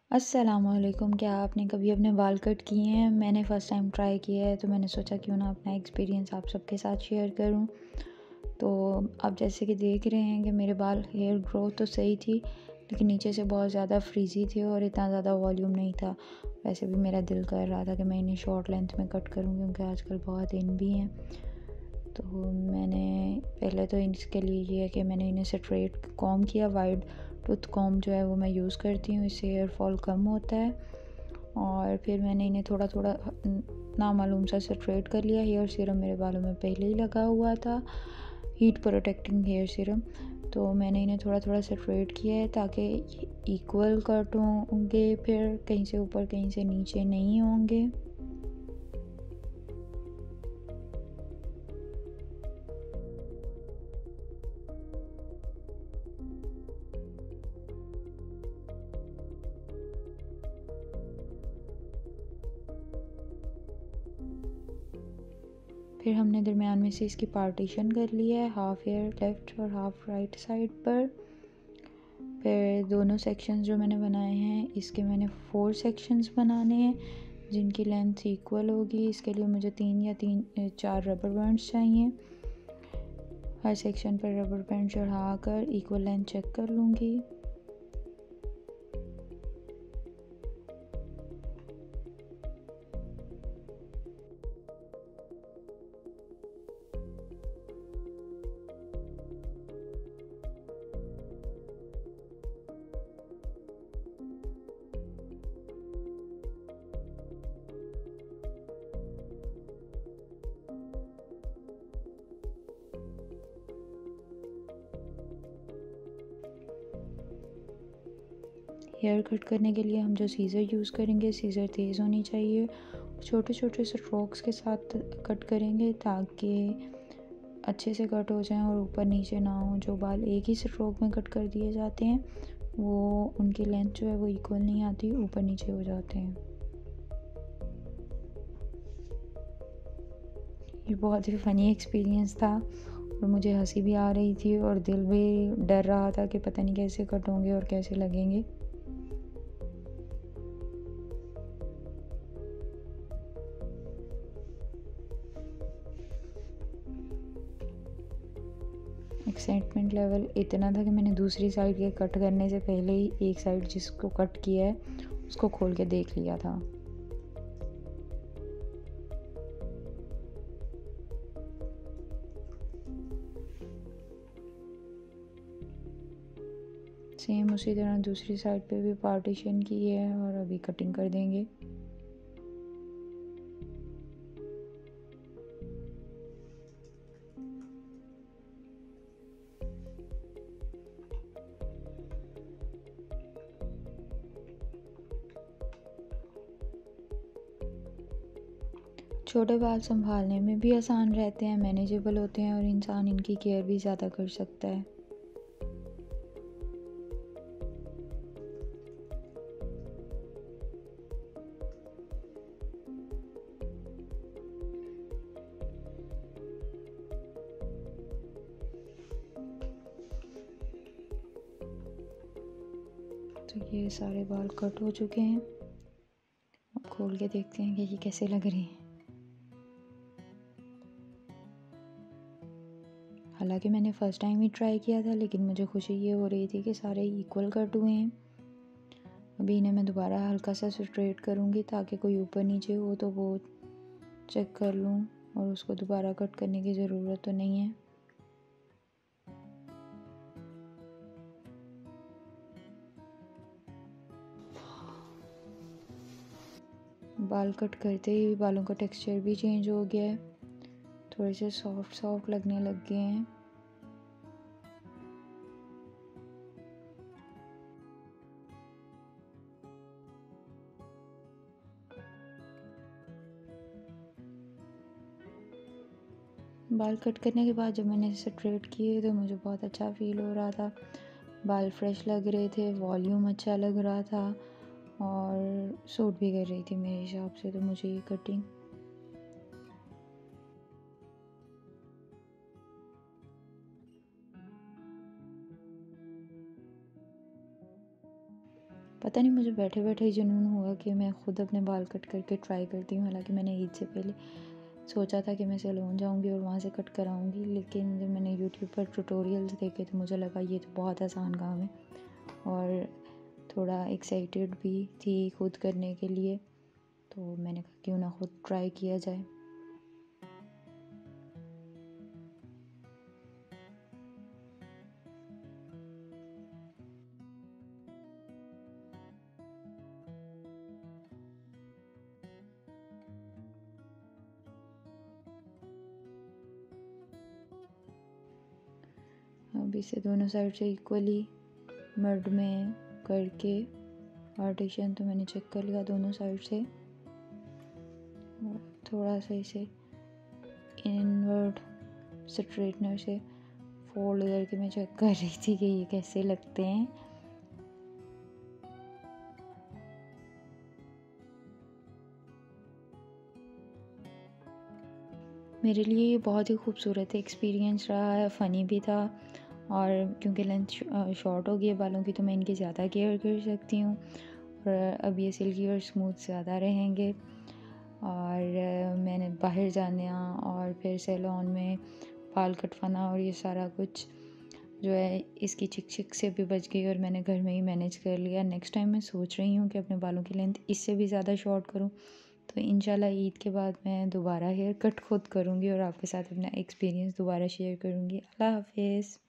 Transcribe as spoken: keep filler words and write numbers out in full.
अस्सलामुअलैकुम। क्या आपने कभी अपने बाल कट किए हैं? मैंने फ़र्स्ट टाइम ट्राई किया है, तो मैंने सोचा क्यों ना अपना एक्सपीरियंस आप सबके साथ शेयर करूं। तो आप जैसे कि देख रहे हैं कि मेरे बाल हेयर ग्रोथ तो सही थी, लेकिन नीचे से बहुत ज़्यादा फ्रीज़ी थे और इतना ज़्यादा वॉल्यूम नहीं था। वैसे भी मेरा दिल कर रहा था कि मैं इन्हें शॉर्ट लेंथ में कट करूं, क्योंकि आजकल बहुत इन भी हैं। तो मैंने पहले तो इसके लिए ये है कि मैंने इन्हें स्ट्रेट कॉम किया। वाइड टूथ कॉम जो है वो मैं यूज़ करती हूँ, इससे हेयर फॉल कम होता है। और फिर मैंने इन्हें थोड़ा थोड़ा नामालूम सा स्ट्रेट कर लिया। हेयर सीरम मेरे बालों में पहले ही लगा हुआ था, हीट प्रोटेक्टिंग हेयर सीरम। तो मैंने इन्हें थोड़ा थोड़ा स्ट्रेट किया है ताकि इक्वल कट होंगे, फिर कहीं से ऊपर कहीं से नीचे नहीं होंगे। फिर हमने दरमियान में से इसकी पार्टीशन कर लिया है, हाफ हेयर लेफ़्ट और हाफ राइट साइड पर। फिर दोनों सेक्शंस जो मैंने बनाए हैं, इसके मैंने फोर सेक्शंस बनाने हैं जिनकी लेंथ इक्वल होगी। इसके लिए मुझे तीन या तीन चार रबर बैंड्स चाहिए। हर सेक्शन पर रबर बैंड चढ़ा कर इक्वल लेंथ चेक कर लूँगी। हेयर कट करने के लिए हम जो सीज़र यूज़ करेंगे, सीज़र तेज़ होनी चाहिए। छोटे छोटे स्ट्रोक्स के साथ कट करेंगे ताकि अच्छे से कट हो जाएं और ऊपर नीचे ना हो। जो बाल एक ही स्ट्रोक में कट कर दिए जाते हैं, वो उनकी लेंथ जो है वो इक्वल नहीं आती, ऊपर नीचे हो जाते हैं। ये बहुत ही फ़नी एक्सपीरियंस था और मुझे हंसी भी आ रही थी और दिल भी डर रहा था कि पता नहीं कैसे कट होंगे और कैसे लगेंगे। एक्साइटमेंट लेवल इतना था कि मैंने दूसरी साइड के कट करने से पहले ही एक साइड जिसको कट किया है उसको खोल के देख लिया था। सेम उसी तरह दूसरी साइड पे भी पार्टीशन की है और अभी कटिंग कर देंगे। छोटे बाल संभालने में भी आसान रहते हैं, मैनेजेबल होते हैं और इंसान इनकी केयर भी ज़्यादा कर सकता है। तो ये सारे बाल कट हो चुके हैं। अब खोल के देखते हैं कि ये कैसे लग रहे हैं। हालांकि मैंने फ़र्स्ट टाइम ही ट्राई किया था, लेकिन मुझे खुशी ये हो रही थी कि सारे इक्वल कट हुए हैं। अभी इन्हें मैं दोबारा हल्का सा स्ट्रेट करूँगी ताकि कोई ऊपर नीचे हो तो वो चेक कर लूँ और उसको दोबारा कट करने की ज़रूरत तो नहीं है। बाल कट करते ही बालों का टेक्सचर भी चेंज हो गया है, थोड़े से सॉफ्ट सॉफ्ट लगने लग गए हैं। बाल कट करने के बाद जब मैंने स्ट्रेट किए तो मुझे बहुत अच्छा फील हो रहा था। बाल फ्रेश लग रहे थे, वॉल्यूम अच्छा लग रहा था और सूट भी कर रही थी मेरे हिसाब से तो मुझे ये कटिंग। पता नहीं मुझे बैठे बैठे ही जुनून हुआ कि मैं ख़ुद अपने बाल कट करके ट्राई करती हूँ। हालांकि मैंने ईद से पहले सोचा था कि मैं सैलून जाऊँगी और वहाँ से कट कराऊँगी, लेकिन जब मैंने यूट्यूब पर ट्यूटोरियल्स देखे तो मुझे लगा ये तो बहुत आसान काम है और थोड़ा एक्साइटेड भी थी खुद करने के लिए। तो मैंने कहा क्यों ना खुद ट्राई किया जाए। अब इसे दोनों साइड से इक्वली मर्ड में करके पार्टीशन तो मैंने चेक कर लिया दोनों साइड से। थोड़ा सा इसे इनवर्ड स्ट्रेटनर से फोल्ड करके मैं चेक कर रही थी कि ये कैसे लगते हैं। मेरे लिए ये बहुत ही खूबसूरत एक्सपीरियंस रहा है, फ़नी भी था। और क्योंकि लेंथ शॉर्ट हो गई है बालों की तो मैं इनकी ज़्यादा केयर कर सकती हूँ और अब ये सिल्की और स्मूथ ज़्यादा रहेंगे। और मैंने बाहर जाना और फिर सैलून में बाल कटवाना और ये सारा कुछ जो है इसकी चिक चिक से भी बच गई और मैंने घर में ही मैनेज कर लिया। नेक्स्ट टाइम मैं सोच रही हूँ कि अपने बालों की लेंथ इससे भी ज़्यादा शॉर्ट करूँ। तो इंशाल्लाह ईद के बाद मैं दोबारा हेयर कट खुद करूँगी और आपके साथ अपना एक्सपीरियंस दोबारा शेयर करूँगी। अल्लाह हाफिज़।